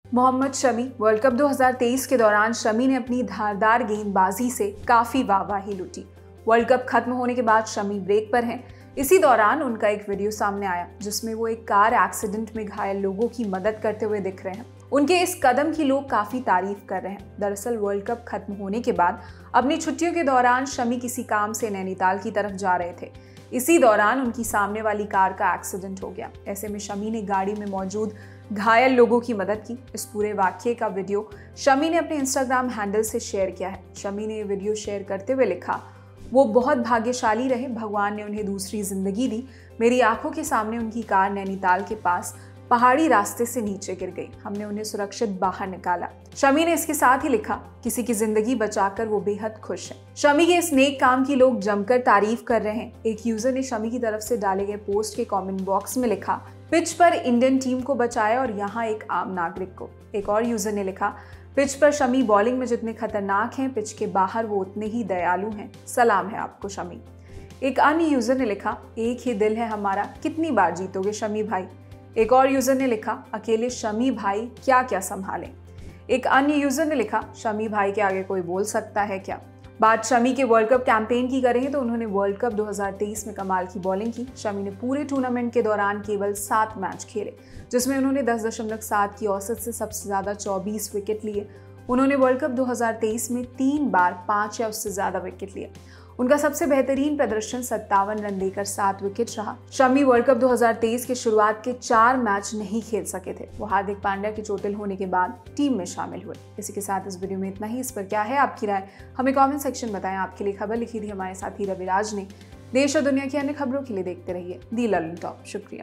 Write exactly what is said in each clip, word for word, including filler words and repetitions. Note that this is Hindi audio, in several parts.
मोहम्मद शमी। वर्ल्ड कप दो हज़ार तेईस के दौरान शमी ने अपनी धारदार गेंदबाजी से काफी वाहवाही लूटी। वर्ल्ड कप खत्म होने के बाद शमी ब्रेक पर हैं। इसी दौरान उनका एक वीडियो सामने आया जिसमें वो एक कार एक्सीडेंट में घायल लोगों की मदद करते हुए दिख रहे हैं। उनके इस कदम की लोग काफी तारीफ कर रहे हैं। दरअसल वर्ल्ड कप खत्म होने के बाद अपनी छुट्टियों के दौरान शमी किसी काम से नैनीताल की तरफ जा रहे थे। इसी दौरान उनकी सामने वाली कार का एक्सीडेंट हो गया। ऐसे में शमी ने गाड़ी में मौजूद घायल लोगों की मदद की। इस पूरे वाकये का वीडियो शमी ने अपने इंस्टाग्राम हैंडल से शेयर किया है। शमी ने ये वीडियो शेयर करते हुए लिखा, वो बहुत भाग्यशाली रहे, भगवान ने उन्हें दूसरी जिंदगी दी। मेरी आंखों के सामने उनकी कार नैनीताल के पास पहाड़ी रास्ते से नीचे गिर गई। हमने उन्हें सुरक्षित बाहर निकाला। शमी ने इसके साथ ही लिखा, किसी की जिंदगी बचाकर वो बेहद खुश है। शमी के इस नेक काम की लोग जमकर तारीफ कर रहे हैं। एक यूजर ने शमी की तरफ से डाले गए पोस्ट के कमेंट बॉक्स में लिखा, पिच पर इंडियन टीम को बचाया और यहाँ एक आम नागरिक को। एक और यूजर ने लिखा, पिच पर शमी बॉलिंग में जितने खतरनाक हैं, पिच के बाहर वो उतने ही दयालु हैं। सलाम है आपको शमी। एक अन्य यूजर ने लिखा, एक ही दिल है हमारा, कितनी बार जीतोगे शमी भाई। एक और यूजर ने लिखा, अकेले शमी भाई क्या क्या संभालें। एक अन्य यूजर ने लिखा, शमी भाई के आगे कोई बोल सकता है क्या। बात शमी के वर्ल्ड कप कैंपेन की करें तो उन्होंने वर्ल्ड कप दो हज़ार तेईस में कमाल की बॉलिंग की। शमी ने पूरे टूर्नामेंट के दौरान केवल सात मैच खेले जिसमें उन्होंने दस दशमलव सात की औसत से सबसे ज्यादा चौबीस विकेट लिए। उन्होंने वर्ल्ड कप दो हज़ार तेईस में तीन बार पांच या उससे ज्यादा विकेट लिए। उनका सबसे बेहतरीन प्रदर्शन सत्तावन रन देकर सात विकेट रहा। शमी वर्ल्ड कप दो हज़ार तेईस के शुरुआत के चार मैच नहीं खेल सके थे। वो हार्दिक पांड्या के चोटिल होने के बाद टीम में शामिल हुए। इसी के साथ इस वीडियो में इतना ही। इस पर क्या है आपकी राय, हमें कमेंट सेक्शन बताएं। आपके लिए खबर लिखी थी हमारे साथी रविराज ने। देश और दुनिया की अन्य खबरों के लिए देखते रहिए दी ललन टॉप। शुक्रिया।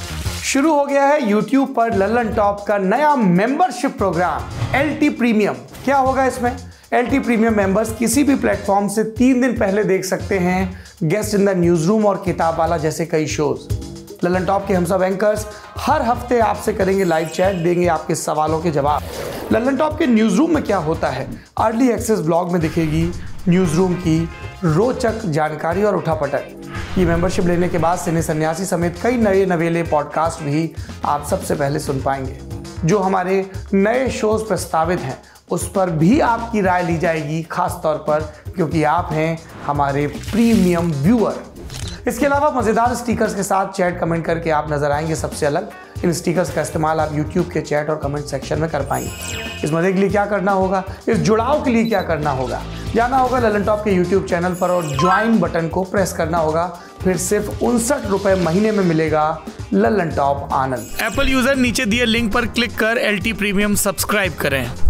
शुरू हो गया है यूट्यूब पर ललन टॉप का नया membership program L T premium. क्या होगा इसमें? एल टी प्रीमियम मेंबर्स किसी भी प्लेटफॉर्म से तीन दिन पहले देख सकते हैं guest in the news room और किताब वाला जैसे कई शोज। ललन टॉप के हम सब एंकर्स हर हफ्ते आपसे करेंगे लाइव चैट, देंगे आपके सवालों के जवाब। ललन टॉप के न्यूज रूम में क्या होता है, अर्ली एक्सेस ब्लॉग में दिखेगी न्यूज रूम की रोचक जानकारी और उठापटक। ये मेंबरशिप लेने के बाद सिने सन्यासी समेत कई नए नवेले पॉडकास्ट भी आप सबसे पहले सुन पाएंगे। जो हमारे नए शोज प्रस्तावित हैं उस पर भी आपकी राय ली जाएगी, खास तौर पर क्योंकि आप हैं हमारे प्रीमियम व्यूअर। इसके अलावा मजेदार स्टिकर्स के साथ चैट कमेंट करके आप नजर आएंगे सबसे अलग। इन स्टिकर्स का इस्तेमाल आप यूट्यूब के चैट और कमेंट सेक्शन में कर पाएंगे। इस मजे के लिए क्या करना होगा, इस जुड़ाव के लिए क्या करना होगा, जाना होगा ललन टॉप के यूट्यूब चैनल पर और ज्वाइन बटन को प्रेस करना होगा। फिर सिर्फ उनसठ रुपए महीने में मिलेगा Lallantop Anand. Apple user नीचे दिए लिंक पर क्लिक कर एल टी प्रीमियम सब्सक्राइब करें।